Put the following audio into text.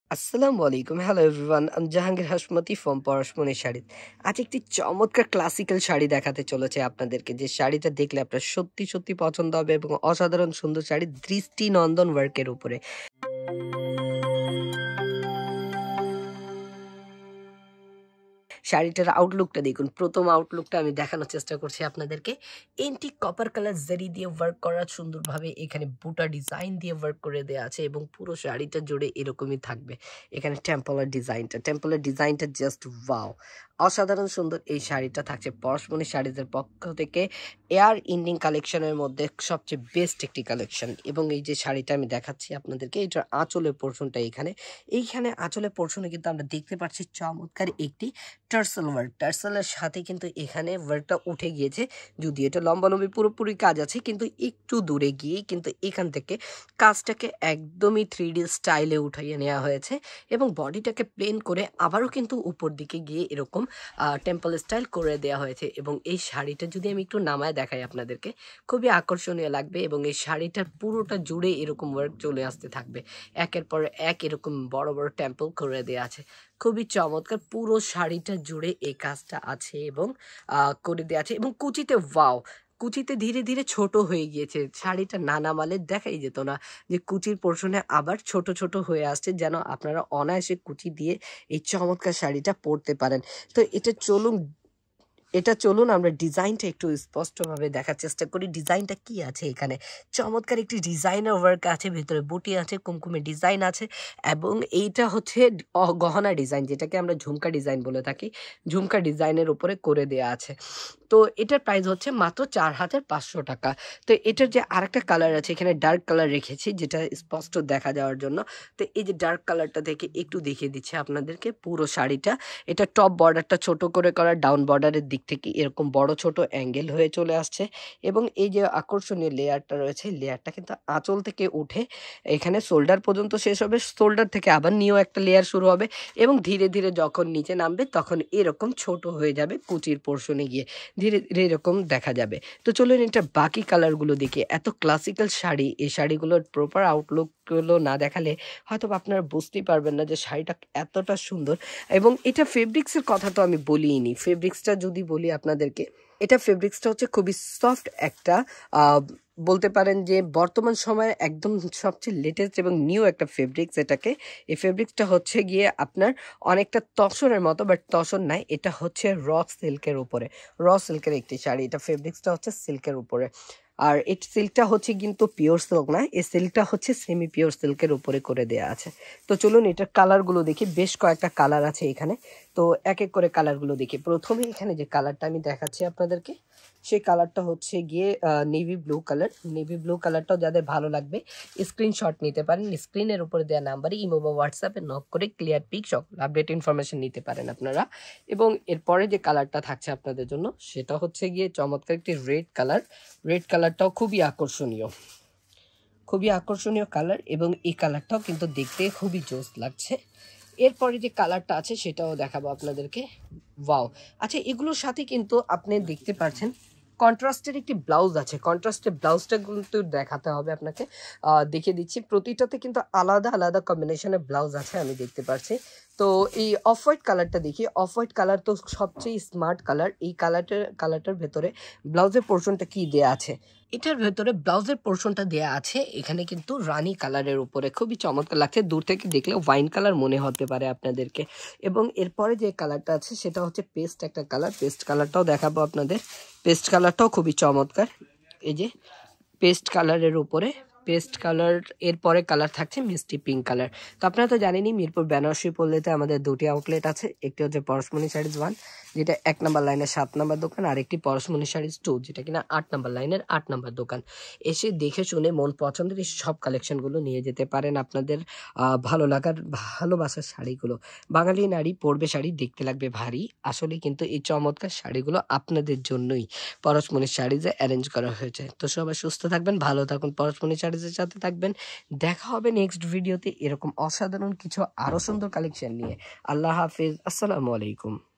আসসালামু আলাইকুম। Hello everyone, আমি জাহাঙ্গীর হাশমতি ফ্রম পরশমনি শাড়ি। আজ একটি চমৎকার ক্লাসিক্যাল শাড়ি দেখাতে চলেছে আপনাদেরকে, যে শাড়িটা দেখলে আপনার সত্যি সত্যি পছন্দ হবে এবং অসাধারণ সুন্দর শাড়ি দৃষ্টিনন্দন ওয়ার্কের উপরে। শাড়িটার আউটলুকটা দেখুন। প্রথম আউটলুকটা আমি দেখানোর চেষ্টা করছি আপনাদেরকে। এন্টিক কপার কালার জারি দিয়ে ওয়ার্ক করা, সুন্দরভাবে এখানে বুটা ডিজাইন দিয়ে ওয়ার্ক করে দেওয়া আছে এবং পুরো শাড়িটা জুড়ে এরকমই থাকবে। এখানে টেম্পলের ডিজাইনটা জাস্ট ওয়াও, অসাধারণ সুন্দর। এই শাড়িটা থাকছে পরশমনি শাড়িজের পক্ষ থেকে এয়ার ইন্ডিং কালেকশনের মধ্যে সবচেয়ে বেস্ট একটি কালেকশন। এবং এই যে শাড়িটা আমি দেখাচ্ছি আপনাদেরকে, এটার আঁচলের পোর্শনটা এইখানে আঁচলের পোর্শনে কিন্তু আমরা দেখতে পাচ্ছি চমৎকার একটি টার্সেল ওয়ার্ক। টার্সেলের সাথে কিন্তু এখানে ওয়ার্কটা উঠে গিয়েছে, যদি এটা লম্বালম্বি পুরোপুরি কাজ আছে, কিন্তু একটু দূরে গিয়ে কিন্তু এখান থেকে কাজটাকে একদমই 3D স্টাইলে উঠাইয়ে নেওয়া হয়েছে এবং বডিটাকে প্লেন করে আবারও কিন্তু উপর দিকে গিয়ে এরকম টেম্পল স্টাইল করে দেওয়া হয়েছে। এবং এই শাড়িটা যদি আমি একটু নামায় দেখাই আপনাদেরকে, খুবই আকর্ষণীয় লাগবে। এবং এই শাড়িটার পুরোটা জুড়ে এরকম ওয়ার্ক চলে আসতে থাকবে, একের পর এক এরকম বড় বড় টেম্পল করে দেওয়া আছে। খুবই চমৎকার, পুরো শাড়িটা জুড়ে এই কাজটা আছে এবং করে দেওয়া আছে। এবং কুচিতে ওয়াও, কুচিতে ধীরে ধীরে ছোট হয়ে গিয়েছে। শাড়িটা না নামালে দেখাই যেত না যে কুচির পোর্শনে আবার ছোট ছোট হয়ে আসছে, যেন আপনারা অনায়াসে কুচি দিয়ে এই চমৎকার শাড়িটা পরতে পারেন। তো চলুন আমরা ডিজাইনটা একটু স্পষ্টভাবে দেখার চেষ্টা করি। ডিজাইনটা কি আছে এখানে? চমৎকার একটি ডিজাইনার ওয়ার্ক আছে, ভেতরে বুটি আছে, কুমকুমে ডিজাইন আছে এবং এইটা হচ্ছে গহনা ডিজাইন, যেটাকে আমরা ঝুমকা ডিজাইন বলে থাকি। ঝুমকা ডিজাইনের উপরে করে দেয়া আছে। তো এটার প্রাইস হচ্ছে মাত্র 4500 টাকা। তো এটার যে আরেকটা কালার আছে, এখানে ডার্ক কালার রেখেছি যেটা স্পষ্ট দেখা যাওয়ার জন্য। তো এই যে ডার্ক কালারটা থেকে একটু দেখিয়ে দিচ্ছি আপনাদেরকে পুরো শাড়িটা। এটা টপ বর্ডারটা ছোট করে করা, ডাউন বর্ডারের দিক থেকে এরকম বড় ছোট অ্যাঙ্গেল হয়ে চলে আসছে। এবং এই যে আকর্ষণীয় লেয়ারটা রয়েছে, লেয়ারটা কিন্তু আঁচল থেকে উঠে এখানে শোল্ডার পর্যন্ত শেষ হবে, শোল্ডার থেকে আবার নিউ একটা লেয়ার শুরু হবে এবং ধীরে ধীরে যখন নিচে নামবে তখন এরকম ছোট হয়ে যাবে, কুচির পোর্শনে গিয়ে ধীরে ধীরে এরকম দেখা যাবে। তো চলুন এটা বাকি কালারগুলো দেখি। এত ক্লাসিক্যাল শাড়ি, এই শাড়িগুলোর প্রপার আউটলুকগুলো না দেখালে হয়তো আপনারা বুঝতেই পারবেন না যে শাড়িটা এতটা সুন্দর। এবং এটা ফেব্রিক্সের কথা তো আমি বলিনি। ফেব্রিক্সটা যদি বলি আপনাদেরকে, এটা ফেব্রিক্সটা হচ্ছে খুবই সফট একটা, বলতে পারেন যে বর্তমান সময়ে একদম সবচেয়ে লেটেস্ট এবং নিউ একটা ফেব্রিক্স এটাকে। এই ফেব্রিক্সটা হচ্ছে গিয়ে আপনার অনেকটা তসরের মতো, বাট তসর নাই, এটা হচ্ছে সিল্কের উপরে, সিল্কের একটি শাড়ি। এটা ফেব্রিক্সটা হচ্ছে সিল্কের উপরে। আর এই সিল্কটা হচ্ছে কিন্তু পিওর সিল্ক না, এই সিল্কটা হচ্ছে সেমি পিওর সিল্কের উপরে করে দেয়া আছে। তো চলুন এটার কালারগুলো দেখি। বেশ কয়েকটা কালার আছে এখানে, তো এক এক করে কালারগুলো দেখি। প্রথমে এখানে যে কালারটা আমি দেখাচ্ছি আপনাদেরকে, সেই কালারটা হচ্ছে গিয়ে navy blue colour. Navy blue কালারটাও যাদের ভালো লাগবে স্ক্রিনশট নিতে পারেন, স্ক্রিনের উপরে দেওয়া নাম্বারে ইমো বা হোয়াটসঅ্যাপে নক করে ক্লিয়ার পিক সব আপডেট ইনফরমেশন নিতে পারেন আপনারা। এবং এরপরে যে কালারটা থাকছে আপনাদের জন্য, সেটা হচ্ছে গিয়ে চমৎকার একটি রেড কালার। রেড কালারটাও খুবই আকর্ষণীয় কালার এবং এই কালারটাও কিন্তু দেখতে খুবই জোস লাগছে। এরপরে যে কালারটা আছে সেটাও দেখাবো আপনাদেরকে। ওয়াও, আচ্ছা এগুলোর সাথে কিন্তু আপনি দেখতে পাচ্ছেন কন্ট্রাস্টের একটি ব্লাউজ আছে। কন্ট্রাস্টের ব্লাউজটা কিন্তু দেখাতে হবে আপনাকে, দেখিয়ে দিচ্ছি। প্রতিটাতে কিন্তু আলাদা আলাদা কম্বিনেশনের ব্লাউজ আছে, আমি দেখতে পাচ্ছি। তো এই অফ হোয়াইট কালারটা দেখি। অফ হোয়াইট কালার তো সবচেয়ে স্মার্ট কালার। এই কালারটার ভেতরে ব্লাউজের পোর্শনটা কি দেয়া আছে? এটার ভেতরে ব্লাউজের পোর্শনটা দেয়া আছে এখানে কিন্তু রানী কালারের উপরে, খুবই চমৎকার লাগছে। দূর থেকে দেখলে ওয়াইন কালার মনে হতে পারে আপনাদেরকে। এবং এরপরে যে কালারটা আছে সেটা হচ্ছে পেস্ট একটা কালার। পেস্ট কালারটাও দেখাবো আপনাদের। পেস্ট কালারটাও খুবই চমৎকার। এই যে পেস্ট কালারের উপরে পেস্ট কালার, এরপরে কালার থাকছে মিষ্টি পিঙ্ক কালার। তো আপনারা তো জানেনই মিরপুর বেনারসি পল্লীতে আমাদের দুটি আউটলেট আছে। একটি হচ্ছে পরশমনি শাড়িজ 1, যেটা 1 নম্বর লাইনের 7 নম্বর দোকান, আর একটি পরশমনি শাড়িজ 2, যেটা কিনা 8 নম্বর লাইনের 8 নম্বর দোকান। এসে দেখে শুনে মন পছন্দের এই সব কালেকশনগুলো নিয়ে যেতে পারেন আপনাদের ভালো লাগার ভালোবাসার শাড়িগুলো। বাঙালি নারী পরবে শাড়ি, দেখতে লাগবে ভারী। আসলে কিন্তু এই চমৎকার শাড়িগুলো আপনাদের জন্যই পরশমনি শাড়িজে অ্যারেঞ্জ করা হয়েছে। তো সবাই সুস্থ থাকবেন, ভালো থাকুন, পরশমনি শাড়িজের সাথে থাকবেন। দেখা হবে নেক্সট ভিডিওতে এরকম অসাধারণ কিছু আরো সুন্দর কালেকশন নিয়ে। আল্লাহ হাফিজ, আসসালামু আলাইকুম।